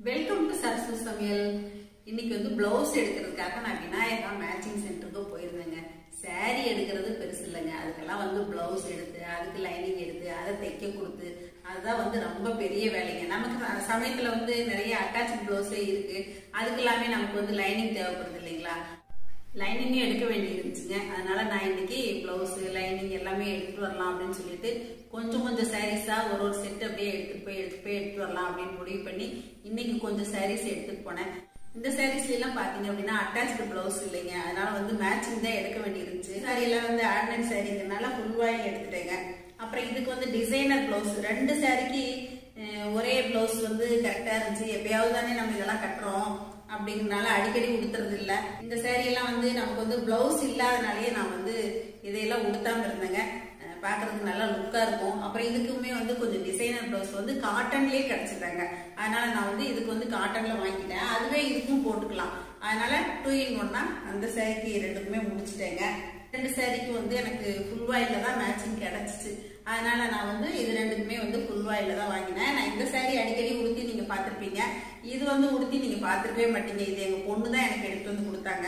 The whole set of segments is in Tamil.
வெல்கம் டு சரசு சமையல். இன்னைக்கு வந்து பிளவுஸ் எடுக்கிறதுக்காக நான் விநாயகா மேட்சிங் சென்டருக்கு போயிருந்தேங்க. சாரி எடுக்கிறது பெருசு இல்லைங்க, அதுக்கெல்லாம் வந்து பிளவுஸ் எடுத்து அதுக்கு லைனிங் எடுத்து அதை தைக்க கொடுத்து அதுதான் வந்து ரொம்ப பெரிய வேலைங்க. நமக்கு சமயத்துல வந்து நிறைய அட்டாச் பிளவுஸே இருக்கு, அதுக்கு எல்லாமே நமக்கு வந்து லைனிங் தேவைப்படுது இல்லைங்களா. லைனிங்கே எடுக்க வேண்டி இருந்துச்சுங்க. அதனால நான் இன்னைக்கு பிளவுஸ் லைனிங் எல்லாமே எடுத்துட்டு வரலாம் அப்படின்னு சொல்லிட்டு கொஞ்சம் கொஞ்சம் சாரீஸா ஒரு செட் அப்படியே எடுத்துட்டு வரலாம் அப்படின்னு முடிவு பண்ணி இன்னைக்கு கொஞ்சம் சாரீஸ் எடுத்துட்டு போனேன். இந்த சாரீஸ்ல எல்லாம் பாத்தீங்க அப்படின்னா அட்டாச்சு பிளவுஸ் இல்லைங்க, அதனால வந்து மேட்சிங் தான் எடுக்க வேண்டி இருந்துச்சு. சாரி எல்லாம் வந்து ஆர்டினரி சாரிங்கிறதுனால ஃபுல் வாயில் எடுத்துட்டேங்க. அப்புறம் இதுக்கு வந்து டிசைனர் பிளவுஸ், ரெண்டு சாரிக்கு ஒரே பிளவுஸ் வந்து கரெக்டா இருந்துச்சு. எப்பயாவது தானே நம்ம இதெல்லாம் கட்டுறோம் அப்படிங்கறனால அடிக்கடி உடுத்துறது இல்ல. இந்த சாரி எல்லாம் வந்து நமக்கு வந்து பிளவுஸ் இல்லாதனாலேயே நான் வந்து இதையெல்லாம் உடுத்தாம இருந்தேங்க. பாக்குறதுக்கு நல்லா லுக்கா இருக்கும். அப்புறம் இதுக்குமே வந்து கொஞ்சம் டிசைனர் பிளவுஸ் வந்து காட்டன்லயே கிடைச்சிட்டாங்க. அதனால நான் வந்து இதுக்கு வந்து காட்டன்ல வாங்கிட்டேன். அதுவே இதுக்கும் போட்டுக்கலாம். அதனால 2 in 1 அந்த சாரிக்கு ரெண்டுக்குமே முடிச்சுட்டேங்க. ரெண்டு சாரிக்கு வந்து எனக்கு ஃபுல் வாயில தான் மேட்சிங் கிடைச்சிச்சு. அதனால நான் வந்து இது ரெண்டுக்குமே வந்து ஃபுல் வாயில தான் வாங்கினேன். நான் இந்த சாரி அடிக்கடி உடுத்தி நீங்க பாத்திருப்பீங்க, இது வந்து உடுத்தி நீங்க பாத்துருக்கவே மாட்டீங்க. இது எங்க பொண்ணு தான் எனக்கு எடுத்து வந்து கொடுத்தாங்க.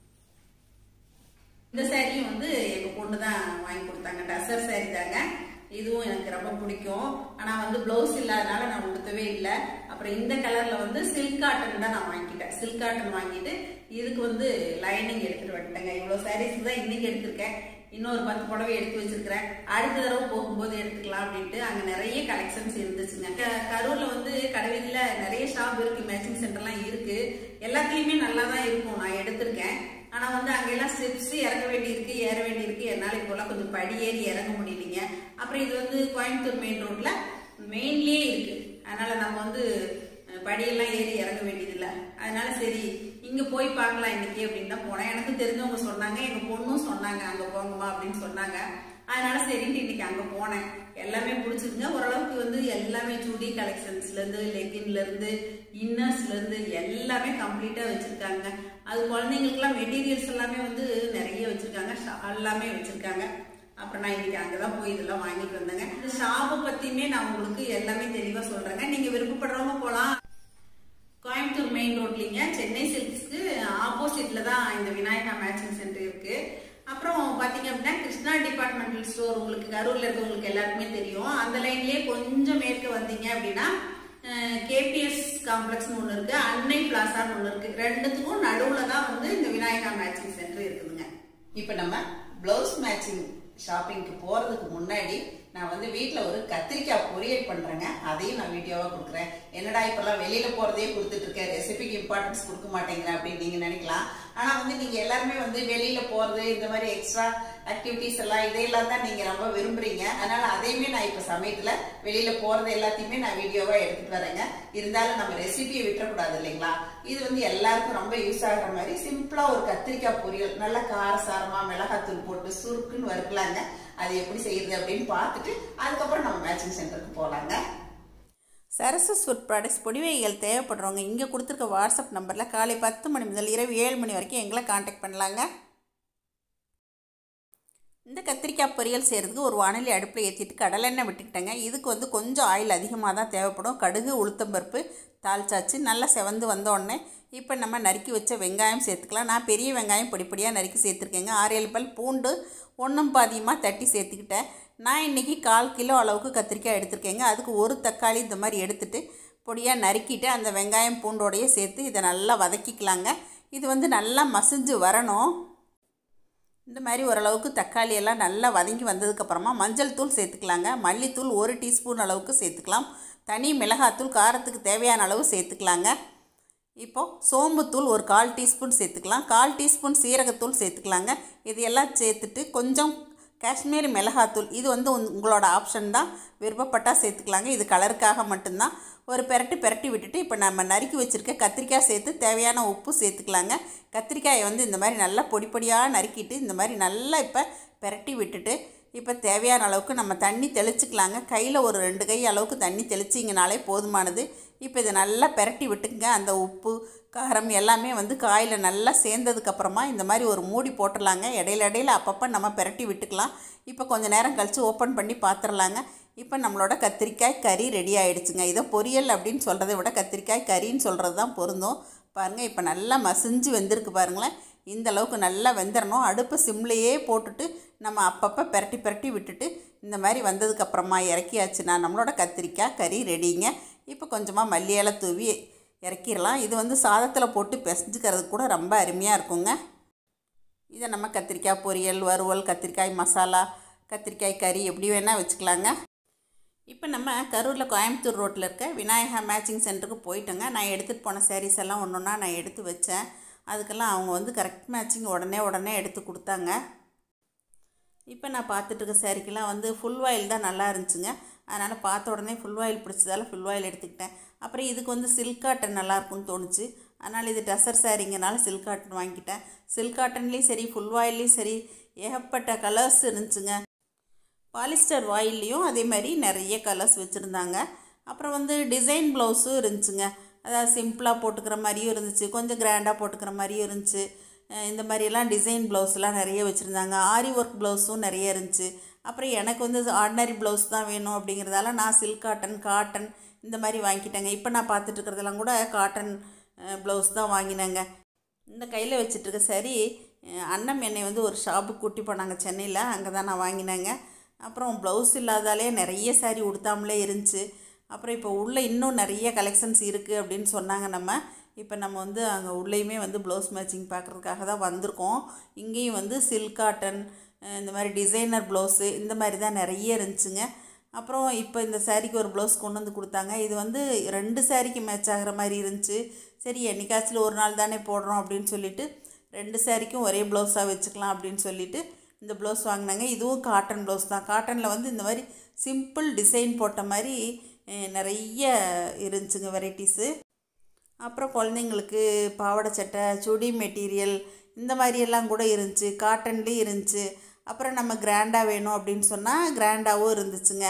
இந்த சாரியும் வந்து எங்க பொண்ணு தான் வாங்கி கொடுத்தாங்க. டசர் சாரி தாங்க. இதுவும் எனக்கு ரொம்ப பிடிக்கும். ஆனா வந்து பிளவுஸ் இல்லாதனால நான் உடுத்தவே இல்லை. அப்புறம் இந்த கலர்ல வந்து சில்க் காட்டன் தான் நான் வாங்கிட்டேன். சில்க் காட்டன் வாங்கிட்டு இதுக்கு வந்து லைனிங் எடுத்துட்டு வந்துட்டேங்க. இவ்வளவு சாரீஸ் தான் இன்னைக்கு எடுத்திருக்கேன். இன்னொரு 10 புடவை எடுத்து வச்சிருக்கிறேன். அடுத்த தடவை போகும்போது எடுத்துக்கலாம் அப்படின்ட்டு. அங்க நிறைய கலெக்ஷன்ஸ் இருந்துச்சுங்க. கரூர்ல வந்து கடைவீதியில நிறைய ஷாப் இருக்கு, மேட்சிங் சென்டர்லாம் இருக்கு. எல்லாத்துலயுமே நல்லா தான் இருக்கும். நான் எடுத்திருக்கேன். ஆனா வந்து அங்கெல்லாம் ஸ்டெப்ஸ் இறங்க வேண்டி இருக்கு, ஏற வேண்டி இருக்கு. என்னால இப்போலாம் கொஞ்சம் படி ஏறி இறங்க முடியலைங்க. அப்புறம் இது வந்து கோயம்புத்தூர் மெயின் ரோட்ல மெயின்லயே இருக்கு. அதனால நம்ம வந்து படியெல்லாம் ஏறி இறங்க வேண்டியது இல்லை. அதனால சரி இங்க போய் பார்க்கலாம் இன்னைக்கு அப்படின்னு தான் போனேன். எனக்கு தெரிஞ்சவங்க சொன்னாங்க, எங்க பொண்ணும் சொன்னாங்க அங்க போங்கம்மா அப்படின்னு சொன்னாங்க. அதனால சரின்ட்டு இன்னைக்கு அங்க போனேன். எல்லாமே பிடிச்சிருங்க. ஓரளவுக்கு வந்து எல்லாமே சுடி கலெக்ஷன்ஸ்ல இருந்து லெகின்ல இருந்து இன்னர்ஸ்ல இருந்து எல்லாமே கம்ப்ளீட்டா வச்சிருக்காங்க. அது குழந்தைங்களுக்கு எல்லாம் மெட்டீரியல்ஸ் எல்லாமே வந்து நிறைய வச்சிருக்காங்க, எல்லாமே வச்சிருக்காங்க. அப்புறம் நான் இன்னைக்கு அங்கதான் போய் இதெல்லாம் வாங்கிட்டு வந்தேங்க. இந்த ஷாப்பை பத்தியுமே நான் உங்களுக்கு எல்லாமே தெளிவா சொல்றேங்க. நீங்க விருப்பப்படுறவங்க போலாம். கோயம்புத்தூர் மெயின் ரோட்லீங்க, சென்னை சில்க்ஸ்க்கு ஆப்போசிட்ல தான் இந்த விநாயகா மேட்சிங் சென்டர் இருக்கு. அப்புறம் பாத்தீங்க அப்படின்னா கிருஷ்ணா டிபார்ட்மெண்டல் ஸ்டோர் உங்களுக்கு கரூர்ல இருக்கவங்களுக்கு எல்லாருக்குமே தெரியும். அந்த லைன்லயே கொஞ்சம் மேற்கு வந்தீங்க அப்படின்னா கேபிஎஸ் காம்ப்ளெக்ஸ் ஒண்ணு இருக்கு, அன்னை பிளாசான்னு ஒண்ணு இருக்கு. ரெண்டுத்துக்கும் நடுவுல தான் வந்து இந்த விநாயகா மேட்சிங் சென்டர் இருக்குதுங்க. இப்ப நம்ம பிளவுஸ் மேட்சிங் ஷாப்பிங்க்கு போறதுக்கு முன்னாடி நான் வந்து வீட்டுல ஒரு கத்திரிக்காய் பொரியல் பண்றேங்க. அதையும் நான் வீடியோவா கொடுக்குறேன். என்னடா இப்பெல்லாம் வெளியில போறதே கொடுத்துட்டு இருக்கேன், ரெசிபிக்கு இம்பார்ட்டன்ஸ் கொடுக்க மாட்டேங்கிறேன் அப்படின்னு நீங்க நினைக்கலாம். ஆனா வந்து நீங்க எல்லாருமே வந்து வெளியில போறது இந்த மாதிரி எக்ஸ்ட்ரா ஆக்டிவிட்டிஸ் எல்லாம் இதையெல்லாம் தான் நீங்க ரொம்ப விரும்புறீங்க. அதனால அதையுமே நான் இப்ப சமயத்துல வெளியில போறது எல்லாத்தையுமே நான் வீடியோவா எடுத்துட்டு வரேங்க. இருந்தாலும் நம்ம ரெசிபியை விட்டுறக்கூடாது இல்லைங்களா. இது வந்து எல்லாருக்கும் ரொம்ப யூஸ் ஆகுற மாதிரி சிம்பிளா ஒரு கத்திரிக்காய் பொரியல், நல்ல காரசாரமா மிளகாத்தூள் போட்டு சுருக்குன்னு வறுக்கலாங்க. அது எப்படி செய்யுது அப்படின்னு பார்த்துட்டு அதுக்கப்புறம் நம்ம மேட்சிங் சென்டருக்கு போகலாங்க. சரசு ஃபுட் ப்ராடக்ட்ஸ் பொடிவைகள் தேவைப்படுறவங்க இங்கே கொடுத்துருக்க வாட்ஸ்அப் நம்பரில் காலை 10 மணி முதல் இரவு 7 மணி வரைக்கும் எங்களை காண்டாக்ட் பண்ணலாங்க. இந்த கத்திரிக்காய் பொரியல் செய்கிறதுக்கு ஒரு வாணலி அடுப்பில் ஏற்றிட்டு கடலெண்ணெய் விட்டுக்கிட்டேங்க. இதுக்கு வந்து கொஞ்சம் ஆயில் அதிகமாக தான் தேவைப்படும். கடுகு உளுத்தம்பருப்பு தாளிச்சாச்சு. நல்லா செவந்து வந்தோடனே இப்போ நம்ம நறுக்கி வச்ச வெங்காயம் சேர்த்துக்கலாம். நான் பெரிய வெங்காயம் பொடிப்பொடியாக நறுக்கி சேர்த்துருக்கேங்க. 6-7 பல் பூண்டு 1 பாதியமாக தட்டி சேர்த்துக்கிட்டேன். நான் இன்றைக்கி 1/4 கிலோ அளவுக்கு கத்திரிக்காய் எடுத்திருக்கேங்க. அதுக்கு ஒரு தக்காளி இந்த மாதிரி எடுத்துகிட்டு பொடியாக நறுக்கிட்டு அந்த வெங்காயம் பூண்டோடையே சேர்த்து இதை நல்லா வதக்கிக்கலாங்க. இது வந்து நல்லா மசிஞ்சு வரணும். இந்த மாதிரி ஓரளவுக்கு தக்காளி எல்லாம் நல்லா வதங்கி வந்ததுக்கப்புறமா மஞ்சள் தூள் சேர்த்துக்கலாங்க. மல்லித்தூள் 1 டீஸ்பூன் அளவுக்கு சேர்த்துக்கலாம். தனி மிளகாத்தூள் காரத்துக்கு தேவையான அளவு சேர்த்துக்கலாங்க. இப்போது சோம்புத்தூள் ஒரு 1/4 டீஸ்பூன் சேர்த்துக்கலாம். 1/4 டீஸ்பூன் சீரகத்தூள் சேர்த்துக்கலாங்க. இது எல்லாம் சேர்த்துட்டு கொஞ்சம் காஷ்மீரி மிளகாத்தூள், இது வந்து உங்களோட ஆப்ஷன் தான், விருப்பப்பட்டால் சேர்த்துக்கலாங்க. இது கலருக்காக மட்டும்தான். ஒரு பெரட்டி விட்டுட்டு இப்போ நம்ம நறுக்கி வச்சுருக்க கத்திரிக்காய் சேர்த்து தேவையான உப்பு சேர்த்துக்கலாங்க. கத்திரிக்காயை வந்து இந்த மாதிரி நல்லா பொடியாக நறுக்கிட்டு இந்த மாதிரி நல்லா இப்போ பெரட்டி விட்டுட்டு இப்போ தேவையான அளவுக்கு நம்ம தண்ணி தெளிச்சுக்கலாங்க. கையில் ஒரு 2 கை அளவுக்கு தண்ணி தெளிச்சிங்கனாலே போதுமானது. இப்போ இதை நல்லா பெரட்டி விட்டுங்க. அந்த உப்பு காரம் எல்லாமே வந்து காயில் நல்லா சேர்ந்ததுக்கப்புறமா இந்த மாதிரி ஒரு மூடி போட்டுடலாங்க. இடையில அப்பப்போ நம்ம பெரட்டி விட்டுக்கலாம். இப்போ கொஞ்சம் நேரம் கழித்து ஓப்பன் பண்ணி பார்த்துடலாங்க. இப்போ நம்மளோட கத்திரிக்காய் கறி ரெடி ஆகிடுச்சுங்க. இதை பொரியல் அப்படின்னு சொல்கிறத விட கத்திரிக்காய் கறின்னு சொல்கிறது தான் பொருந்தும். பாருங்கள், இப்போ நல்லா மசிஞ்சு வெந்திருக்கு பாருங்களேன். இந்த அளவுக்கு நல்லா வெந்துடணும். அடுப்பு சிம்லேயே போட்டுட்டு நம்ம அப்பப்போ பெரட்டி பெரட்டி விட்டுட்டு இந்த மாதிரி வந்ததுக்கப்புறமா இறக்கியாச்சுன்னா நம்மளோட கத்திரிக்காய் கறி ரெடிங்க. இப்போ கொஞ்சமாக மல்லி இலை தூவி இறக்கிடலாம். இது வந்து சாதத்தில் போட்டு பிசைஞ்சுக்கிறதுக்கு கூட ரொம்ப அருமையாக இருக்குங்க. இதை நம்ம கத்திரிக்காய் பொரியல், வறுவல், கத்திரிக்காய் மசாலா, கத்திரிக்காய் கறி எப்படி வேணால் வச்சுக்கலாங்க. இப்போ நம்ம கரூரில் கோயம்புத்தூர் ரோட்டில் இருக்க விநாயகா மேட்சிங் சென்டருக்கு போயிட்டோங்க. நான் எடுத்துகிட்டு போன சாரீஸ் எல்லாம் ஒன்று ஒன்றா நான் எடுத்து வச்சேன். அதுக்கெல்லாம் அவங்க வந்து கரெக்ட் மேட்சிங் உடனே எடுத்து கொடுத்தாங்க. இப்போ நான் பார்த்துட்டு இருக்க சாரிக்கெல்லாம் வந்து ஃபுல் ஆயில் தான் நல்லா இருந்துச்சுங்க. அதனால் பார்த்த உடனே ஃபுல் ஆயில் பிடிச்சதால ஃபுல் ஆயில் எடுத்துக்கிட்டேன். அப்புறம் இதுக்கு வந்து சில்க் காட்டன் நல்லாயிருக்குன்னு தோணுச்சு. அதனால் இது டசர் சாரிங்கனால சில்க் காட்டன் வாங்கிக்கிட்டேன். சில்க் காட்டன்லேயும் சரி ஃபுல் ஆயில்லையும் சரி ஏகப்பட்ட கலர்ஸ் இருந்துச்சுங்க. பாலிஸ்டர் வாயில்லையும் அதே மாதிரி நிறைய கலர்ஸ் வச்சுருந்தாங்க. அப்புறம் வந்து டிசைன் ப்ளவுஸும் இருந்துச்சுங்க. அதாவது சிம்பிளாக போட்டுக்கிற மாதிரியும் இருந்துச்சு, கொஞ்சம் கிராண்டாக போட்டுக்கிற மாதிரியும் இருந்துச்சு. இந்த மாதிரியெல்லாம் டிசைன் ப்ளவுஸ்லாம் நிறைய வச்சுருந்தாங்க. ஆரி ஒர்க் ப்ளவுஸும் நிறைய இருந்துச்சு. அப்புறம் எனக்கு வந்து ஆர்டினரி ப்ளவுஸ் தான் வேணும் அப்படிங்கிறதால நான் சில்க் காட்டன் இந்த மாதிரி வாங்கிக்கிட்டேங்க. இப்போ நான் பார்த்துட்டு இருக்கிறதெல்லாம் கூட காட்டன் ப்ளவுஸ் தான் வாங்கினேங்க. இந்த கையில் வச்சுட்ருக்க சரி அண்ணன் என்னை வந்து ஒரு ஷாப்புக்கு கூட்டி போனாங்க சென்னையில். அங்கே தான் நான் வாங்கினேங்க. அப்புறம் ப்ளவுஸ் இல்லாதாலே நிறைய சாரீ உடுத்தாமலே இருந்துச்சு. அப்புறம் இப்போ உள்ளே இன்னும் நிறைய கலெக்ஷன்ஸ் இருக்குது அப்படின்னு சொன்னாங்க. இப்போ நம்ம வந்து அங்கே உள்ளேயுமே வந்து ப்ளவுஸ் மேட்சிங் பார்க்குறதுக்காக தான் வந்திருக்கோம். இங்கேயும் வந்து சில்க் காட்டன், இந்த மாதிரி டிசைனர் ப்ளவுஸு இந்த மாதிரி தான் நிறைய இருந்துச்சுங்க. அப்புறம் இப்போ இந்த சாரீக்கு ஒரு ப்ளவுஸ் கொண்டு வந்து கொடுத்தாங்க. இது வந்து 2 சாரீக்கு மேட்ச் ஆகிற மாதிரி இருந்துச்சு. சரி என்னைக்காச்சும் ஒரு நாள் தானே போடுறோம் அப்படின்னு சொல்லிட்டு 2 சாரீக்கும் ஒரே ப்ளவுஸாக வச்சுக்கலாம் அப்படின்னு சொல்லிட்டு இந்த ப்ளவுஸ் வாங்கினாங்க. இதுவும் காட்டன் ப்ளவுஸ் தான். காட்டனில் வந்து இந்த மாதிரி சிம்பிள் டிசைன் போட்ட மாதிரி நிறைய இருந்துச்சுங்க வெரைட்டிஸு. அப்புறம் குழந்தைங்களுக்கு பாவாடை சட்டை, சுடி மெட்டீரியல் இந்த மாதிரியெல்லாம் கூட இருந்துச்சு. காட்டன்லேயும் இருந்துச்சு. அப்புறம் நம்ம கிராண்டாக வேணும் அப்படின்னு சொன்னால் கிராண்டாகவும் இருந்துச்சுங்க.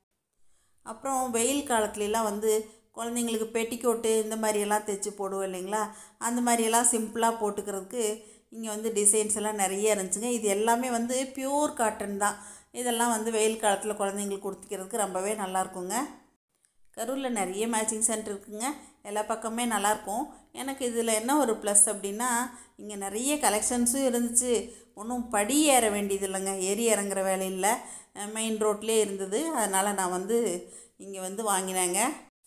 அப்புறம் வெயில் காலத்துலலாம் வந்து குழந்தைங்களுக்கு பெட்டிக்கோட்டு இந்த மாதிரியெல்லாம் தைச்சி போடுவோம் இல்லைங்களா, அந்த மாதிரியெல்லாம் சிம்பிளாக போட்டுக்கிறதுக்கு இங்கே வந்து டிசைன்ஸ் எல்லாம் நிறைய இருந்துச்சுங்க. இது எல்லாமே வந்து பியூர் காட்டன் தான். இதெல்லாம் வந்து வெயில் காலத்தில் குழந்தைங்களுக்கு கொடுத்துக்கிறதுக்கு ரொம்பவே நல்லாயிருக்குங்க. கரூரில் நிறைய மேட்சிங் சென்டர் இருக்குங்க. எல்லா பக்கமே நல்லாயிருக்கும். எனக்கு இதில் என்ன ஒரு ப்ளஸ் அப்படின்னா இங்கே நிறைய கலெக்ஷன்ஸும் இருந்துச்சு. ஒன்றும் படி ஏற வேண்டியது இல்லைங்க, ஏறி இறங்குற வேலையில் மெயின் ரோட்லேயே இருந்தது. அதனால் நான் வந்து இங்கே வந்து வாங்கினேங்க.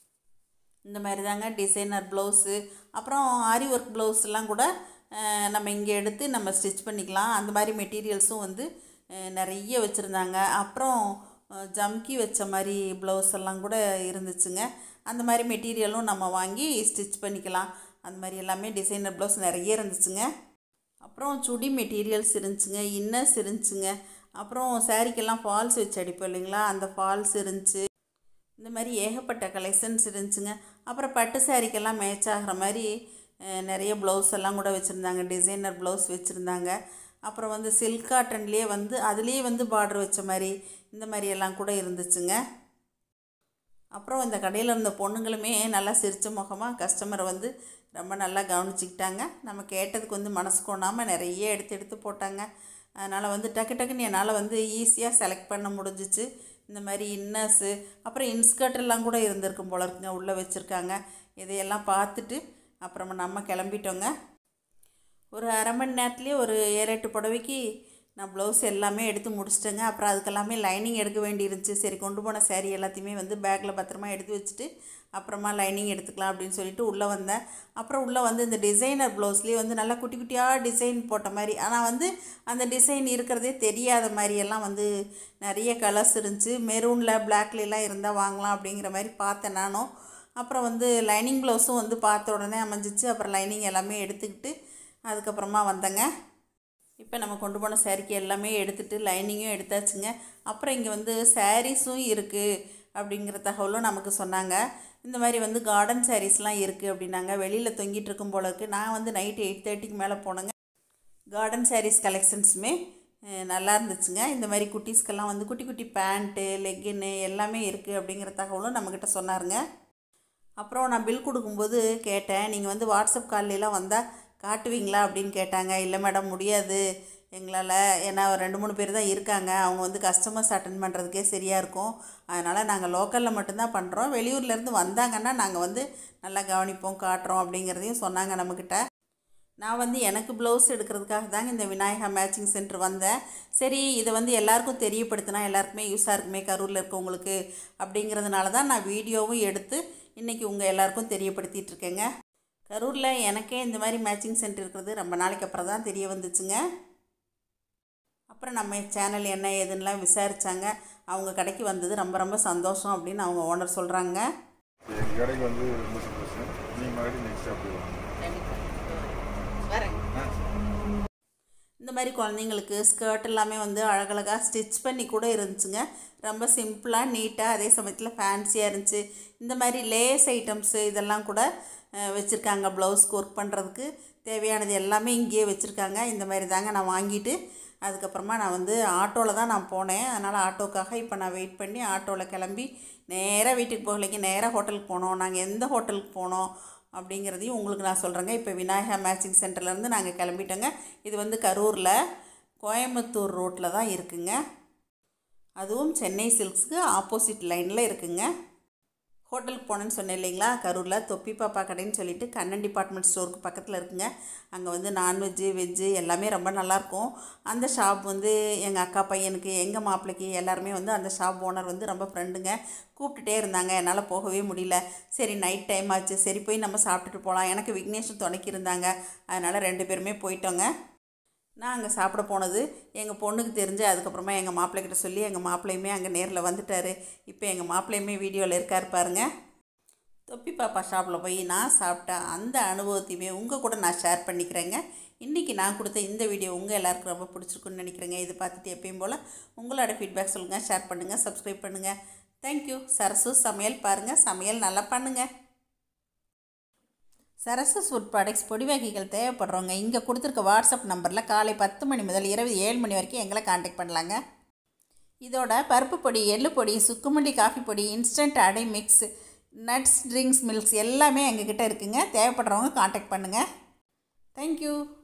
இந்த மாதிரி தாங்க டிசைனர் ப்ளவுஸு, அப்புறம் ஆரி ஒர்க் ப்ளவுஸ்லாம் கூட நம்ம இங்கே எடுத்து நம்ம ஸ்டிச் பண்ணிக்கலாம். அந்த மாதிரி மெட்டீரியல்ஸும் வந்து நிறைய வச்சுருந்தாங்க. அப்புறம் ஜம்கி வச்ச மாதிரி ப்ளவுஸ் எல்லாம் கூட இருந்துச்சுங்க. அந்த மாதிரி மெட்டீரியலும் நம்ம வாங்கி ஸ்டிச் பண்ணிக்கலாம். அந்த மாதிரி எல்லாமே டிசைனர் ப்ளவுஸ் நிறைய இருந்துச்சுங்க. அப்புறம் சுடி மெட்டீரியல்ஸ் இருந்துச்சுங்க, இன்னர்ஸ் இருந்துச்சுங்க. அப்புறம் சாரீக்கெல்லாம் ஃபால்ஸ் வச்சு அடிப்போம் இல்லைங்களா, அந்த ஃபால்ஸ் இருந்துச்சு. இந்த மாதிரி ஏகப்பட்ட கலெக்ஷன்ஸ் இருந்துச்சுங்க. அப்புறம் பட்டு சாரீக்கெல்லாம் மேட்ச் ஆகிற மாதிரி நிறைய ப்ளவுஸ் எல்லாம் கூட வச்சுருந்தாங்க. டிசைனர் ப்ளவுஸ் வச்சுருந்தாங்க. அப்புறம் வந்து சில்க் காட்டன்லேயே வந்து அதுலேயே வந்து பார்டர் வச்ச மாதிரி இந்த மாதிரி எல்லாம் கூட இருந்துச்சுங்க. அப்புறம் இந்த கடையில் இருந்த பொண்ணுங்களுமே நல்லா சிரித்த முகமாக கஸ்டமரை வந்து ரொம்ப நல்லா கவனிச்சிக்கிட்டாங்க. நம்ம கேட்டதுக்கு வந்து மனசு கொண்டாமல் நிறைய எடுத்து போட்டாங்க. அதனால் வந்து டக்குன்னு என்னால் வந்து ஈஸியாக செலக்ட் பண்ண முடிஞ்சிச்சு. இந்த மாதிரி இன்னர்ஸு, அப்புறம் இன்ஸ்கர்ட்டெல்லாம் கூட இருந்திருக்கும் போல இருக்குங்க, உள்ளே வச்சுருக்காங்க. இதையெல்லாம் பார்த்துட்டு அப்புறமா நம்ம கிளம்பிட்டோங்க. ஒரு அரை மணி நேரத்துலேயே ஒரு 7-8 புடவைக்கு நான் ப்ளவுஸ் எல்லாமே எடுத்து முடிச்சிட்டேங்க. அப்புறம் அதுக்கெல்லாமே லைனிங் எடுக்க வேண்டியிருந்துச்சு. சரி கொண்டு போன சாரீ எல்லாத்தையுமே வந்து பேக்கில் பத்திரமா எடுத்து வச்சுட்டு அப்புறமா லைனிங் எடுத்துக்கலாம் அப்படின்னு சொல்லிட்டு உள்ளே வந்தேன். அப்புறம் உள்ளே வந்து இந்த டிசைனர் ப்ளவுஸ்லேயே வந்து நல்லா குட்டி குட்டியாக டிசைன் போட்ட மாதிரி, ஆனால் வந்து அந்த டிசைன் இருக்கிறதே தெரியாத மாதிரியெல்லாம் வந்து நிறைய கலர்ஸ் இருந்துச்சு. மெரூனில் பிளாக்லாம் இருந்தால் வாங்கலாம் அப்படிங்கிற மாதிரி பார்த்தேன் நானும். அப்புறம் வந்து லைனிங் ப்ளவுஸும் வந்து பார்த்த உடனே அமைஞ்சிச்சு. அப்புறம் லைனிங் எல்லாமே எடுத்துக்கிட்டு அதுக்கப்புறமா வந்தேங்க. இப்போ நம்ம கொண்டு போன சாரீக்கு எல்லாமே எடுத்துகிட்டு லைனிங்கும் எடுத்தாச்சுங்க. அப்புறம் இங்கே வந்து சாரீஸும் இருக்குது அப்படிங்கிற தகவலும் நமக்கு சொன்னாங்க. இந்த மாதிரி வந்து கார்டன் சாரீஸ்லாம் இருக்குது அப்படின்னாங்க. வெளியில் தொங்கிட்டு இருக்கும் போல இருக்குது. நான் வந்து நைட்டு 8:30க்கு மேலே போனேங்க. கார்டன் சாரீஸ் கலெக்ஷன்ஸுமே நல்லா இருந்துச்சுங்க. இந்த மாதிரி குட்டீஸ்க்கெல்லாம் வந்து குட்டி குட்டி பேண்ட்டு, லெக்கின்னு எல்லாமே இருக்குது அப்படிங்கிற தகவலும் நம்மக்கிட்ட சொன்னாருங்க. அப்புறம் நான் பில் கொடுக்கும்போது கேட்டேன், நீங்கள் வந்து வாட்ஸ்அப் கால்லாம் வந்தால் காட்டுவீங்களா அப்படின்னு கேட்டாங்க. இல்லை மேடம் முடியாது, எங்களால். ஏன்னா ஒரு 2-3 பேர் தான் இருக்காங்க. அவங்க வந்து கஸ்டமர்ஸ் அட்டென்ட் பண்ணுறதுக்கே சரியாக இருக்கும். அதனால் நாங்கள் லோக்கலில் மட்டும்தான் பண்ணுறோம். வெளியூர்லேருந்து வந்தாங்கன்னா நாங்கள் வந்து நல்லா கவனிப்போம், காட்டுறோம் அப்படிங்கிறதையும் சொன்னாங்க நம்மக்கிட்ட. நான் வந்து எனக்கு ப்ளவுஸ் எடுக்கிறதுக்காக தாங்க இந்த விநாயகா மேட்சிங் சென்டர் வந்தேன். சரி, இதை வந்து எல்லாருக்கும் தெரியப்படுத்தினா எல்லாருக்குமே யூஸாக இருக்குமே கரூரில் இருக்கவங்களுக்கு அப்படிங்கிறதுனால தான் நான் வீடியோவும் எடுத்து இன்றைக்கி உங்கள் எல்லாருக்கும் தெரியப்படுத்திகிட்டு இருக்கேங்க. கரூரில் எனக்கே இந்த மாதிரி மேட்சிங் சென்டர் இருக்கிறது ரொம்ப நாளைக்கு அப்புறம் தான் தெரிய வந்துச்சுங்க. அப்புறம் நம்ம சேனல் என்ன ஏதுன்னெலாம் விசாரித்தாங்க. அவங்க கடைக்கு வந்தது ரொம்ப ரொம்ப சந்தோஷம் அப்படின்னு அவங்க ஓனர் சொல்கிறாங்க. எங்கள் கடைக்கு வந்து ரொம்ப சந்தோஷம். நீங்கள் மறுபடியும் நெக்ஸ்ட் அப்படி வாங்க. இந்த மாதிரி குழந்தைங்களுக்கு ஸ்கர்ட் எல்லாமே வந்து அழகழகாக ஸ்டிச் பண்ணி கூட இருந்துச்சுங்க. ரொம்ப சிம்பிளாக நீட்டாக, அதே சமயத்தில் ஃபேன்சியாக இருந்துச்சு. இந்த மாதிரி லேஸ் ஐட்டம்ஸு இதெல்லாம் கூட வச்சுருக்காங்க. ப்ளவுஸ்க்கு ஒர்க் பண்ணுறதுக்கு தேவையானது எல்லாமே இங்கேயே வச்சுருக்காங்க. இந்த மாதிரி தாங்க நான் வாங்கிட்டு அதுக்கப்புறமா நான் வந்து ஆட்டோவில் தான் நான் போனேன். அதனால் ஆட்டோக்காக இப்போ நான் வெயிட் பண்ணி ஆட்டோவில் கிளம்பி நேராக வீட்டுக்கு போகலைங்க, நேராக ஹோட்டலுக்கு போனோம். நாங்கள் எந்த ஹோட்டலுக்கு போனோம் அப்படிங்கிறதையும் உங்களுக்கு நான் சொல்கிறேங்க. இப்போ விநாயகா மேட்சிங் சென்டர்லேருந்து நாங்கள் கிளம்பிட்டோங்க. இது வந்து கரூரில் கோயம்புத்தூர் ரோட்டில் தான் இருக்குங்க. அதுவும் சென்னை சில்க்ஸுக்கு ஆப்போசிட் லைனில் இருக்குங்க. ஹோட்டலுக்கு போனேன்னு சொன்னேன் இல்லைங்களா, கரூரில் தொப்பி பாப்பா கடைன்னு சொல்லிட்டு கண்ணன் டிபார்ட்மெண்ட் ஸ்டோருக்கு பக்கத்தில் இருக்குங்க. அங்கே வந்து நான்வெஜ்ஜு வெஜ்ஜு எல்லாமே ரொம்ப நல்லாயிருக்கும். அந்த ஷாப் வந்து எங்கள் அக்கா பையனுக்கு, எங்கள் மாப்பிள்ளைக்கு எல்லாருமே வந்து அந்த ஷாப் ஓனர் வந்து ரொம்ப ஃப்ரெண்டுங்க. கூப்பிட்டுட்டே இருந்தாங்க, என்னால் போகவே முடியல. சரி, நைட் டைம் ஆச்சு, சரி போய் நம்ம சாப்பிட்டுட்டு போகலாம். எனக்கு விக்னேஷும் துணைக்கி இருந்தாங்க. அதனால் 2 பேருமே போயிட்டோங்க. நான் அங்கே சாப்பிட போனது எங்கள் பொண்ணுக்கு தெரிஞ்சு அதுக்கப்புறமா எங்கள் மாப்பிள்ளைக்கிட்ட சொல்லி எங்கள் மாப்பிள்ளையுமே அங்கே நேரில் வந்துட்டார். இப்போ எங்கள் மாப்பிள்ளையுமே வீடியோவில் இருக்கார் பாருங்க. தொப்பி பாப்பா ஷாப்பில் போய் நான் சாப்பிட்ட அந்த அனுபவத்தையுமே உங்கள் கூட நான் ஷேர் பண்ணிக்கிறேங்க. இன்றைக்கி நான் கொடுத்த இந்த வீடியோ உங்கள் எல்லாருக்கும் ரொம்ப பிடிச்சிருக்குன்னு நினைக்கிறேங்க. இதை பார்த்துட்டு எப்பயும் போல் உங்களோட ஃபீட்பேக் சொல்லுங்கள், ஷேர் பண்ணுங்கள், சப்ஸ்கிரைப் பண்ணுங்கள். தேங்க்யூ. சரசு சமையல் பாருங்கள், சமையல் நல்லா பண்ணுங்கள். சரசு ஃபுட் ப்ராடக்ட்ஸ் பொடி வகைகள் தேவைப்படுறவங்க இங்கே கொடுத்துருக்க வாட்ஸ்அப் நம்பரில் காலை 10 மணி முதல் இரவு 7 மணி வரைக்கும் எங்களை காண்டாக்ட் பண்ணலாங்க. இதோட பருப்பு பொடி, எள்ளு பொடி, சுக்குமல்லி காஃபி பொடி, instant adai mix, nuts, drinks, milks எல்லாமே எங்ககிட்ட இருக்குங்க. தேவைப்படுறவங்க காண்டாக்ட் பண்ணுங்கள். தேங்க்யூ.